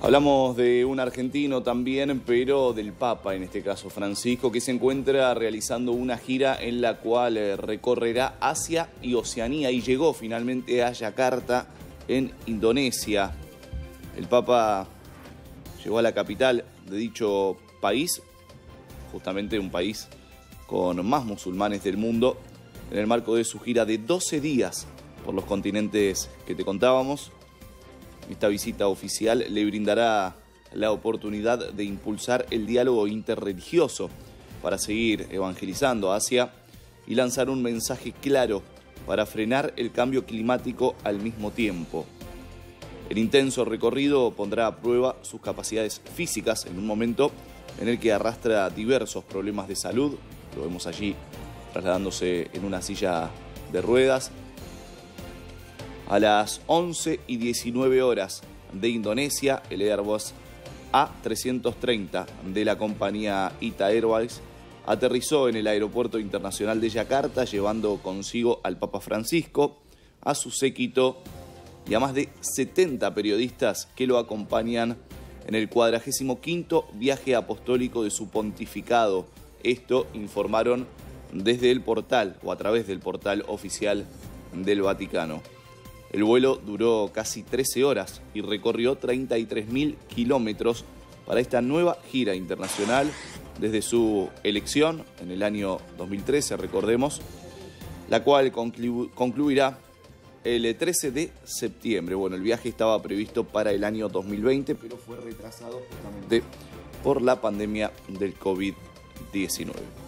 Hablamos de un argentino también, pero del Papa, en este caso Francisco, que se encuentra realizando una gira en la cual recorrerá Asia y Oceanía y llegó finalmente a Yakarta, en Indonesia. El Papa llegó a la capital de dicho país, justamente un país con más musulmanes del mundo, en el marco de su gira de 12 días por los continentes que te contábamos. Esta visita oficial le brindará la oportunidad de impulsar el diálogo interreligioso para seguir evangelizando Asia y lanzar un mensaje claro para frenar el cambio climático al mismo tiempo. El intenso recorrido pondrá a prueba sus capacidades físicas en un momento en el que arrastra diversos problemas de salud. Lo vemos allí trasladándose en una silla de ruedas. A las 11:19 horas de Indonesia, el Airbus A330 de la compañía ITA Airways aterrizó en el aeropuerto internacional de Yakarta, llevando consigo al Papa Francisco, a su séquito y a más de 70 periodistas que lo acompañan en el 45º viaje apostólico de su pontificado. Esto informaron desde el portal o a través del portal oficial del Vaticano. El vuelo duró casi 13 horas y recorrió 33.000 kilómetros para esta nueva gira internacional desde su elección en el año 2013, recordemos, la cual concluirá el 13 de septiembre. Bueno, el viaje estaba previsto para el año 2020, pero fue retrasado justamente por la pandemia del COVID-19.